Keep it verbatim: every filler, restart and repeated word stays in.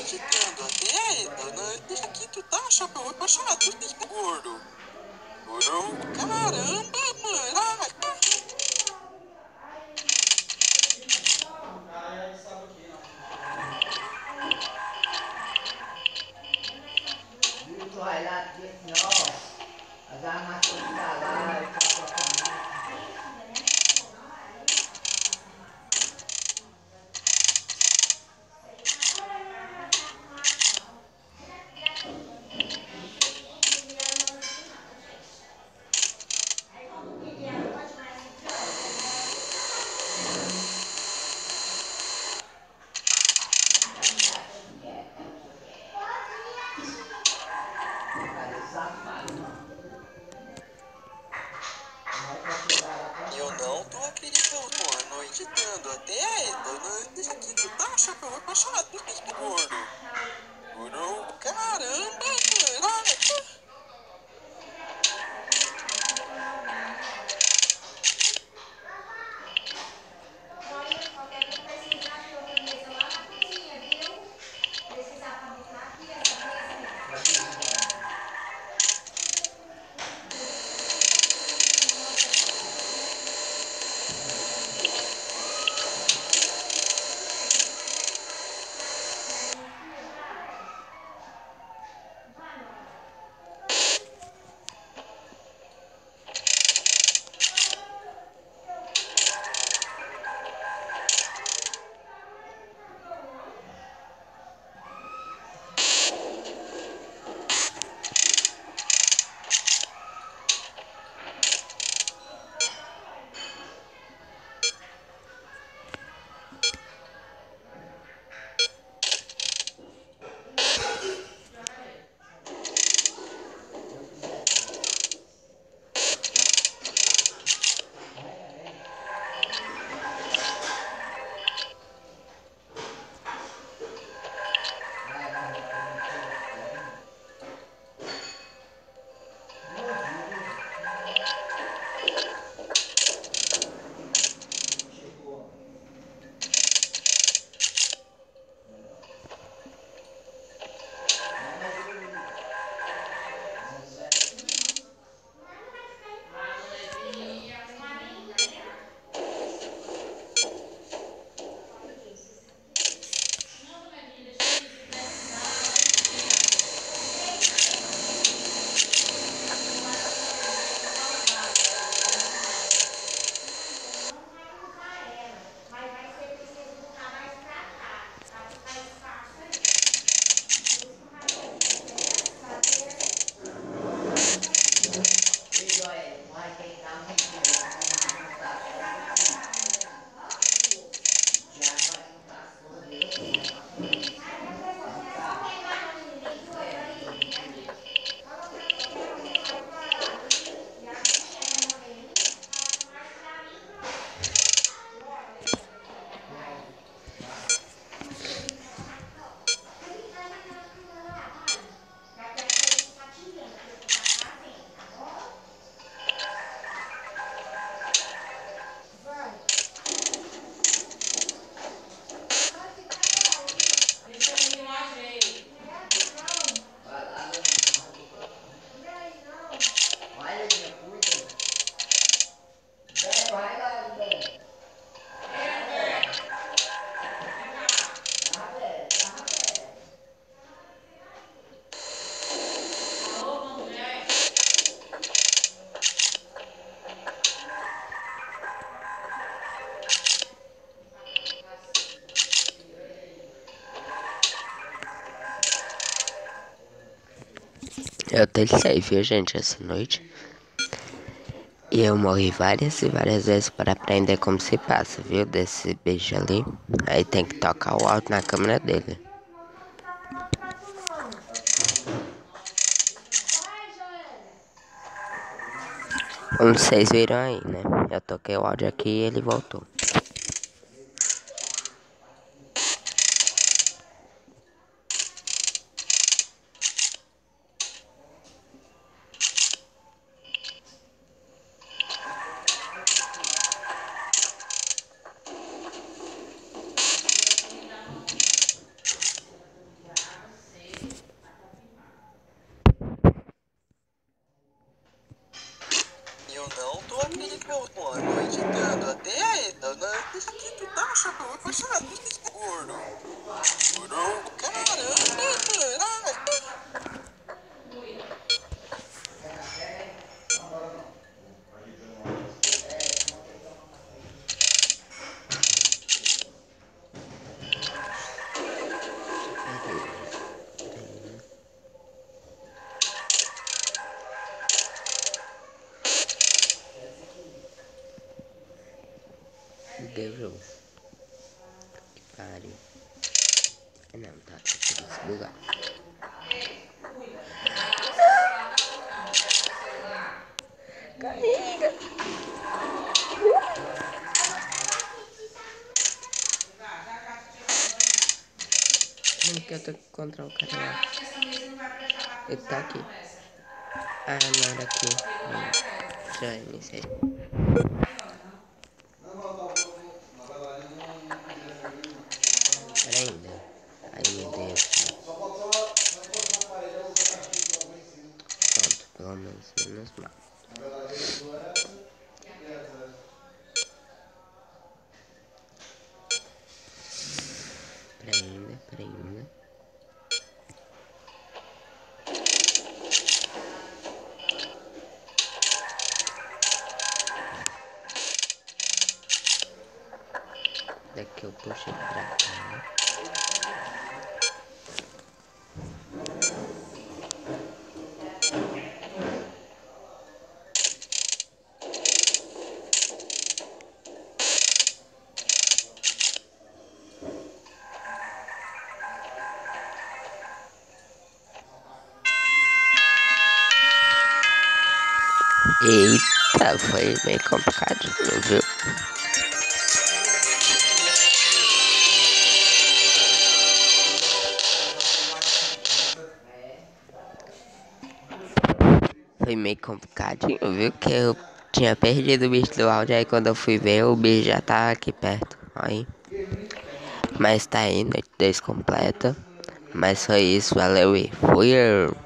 editando até, dona, deixa aqui tu tá, chapéu, vai baixar, tu tem gordo. Gordo, caramba, mano. Vai lá aqui assim, ó, as armações pra lá, eu faço a camisa. Eu não tô acreditando, mano, editando até, dona, deixa aqui tu tá, chapéu, vai baixar, tu tem gordo. Gordo, caramba, mano. Eu testei, viu, gente, essa noite. E eu morri várias e várias vezes para aprender como se passa, viu, desse bicho ali. Aí tem que tocar o áudio na câmera dele. Como vocês viram aí, né? Eu toquei o áudio aqui e ele voltou. gordo. Gordo, caramba, mano. Ai. Deu. Que pariu. Não, tá. Tem que desbugar. Carrega. Não que eu tô contra o cara lá. Ele tá aqui. Ah, não, era aqui. Não. Já iniciei. Pera ainda. Ai, meu Deus. Pronto, pelo menos menos mal. Pera ainda, pera ainda. Daqui eu puxei pra cá. Eita, foi bem complicadinho, viu? Foi meio complicadinho, viu? Que eu tinha perdido o bicho do áudio. Aí quando eu fui ver, o bicho já tá aqui perto. Aí. Mas tá aí, noite dois completa. Mas foi isso, valeu e fui.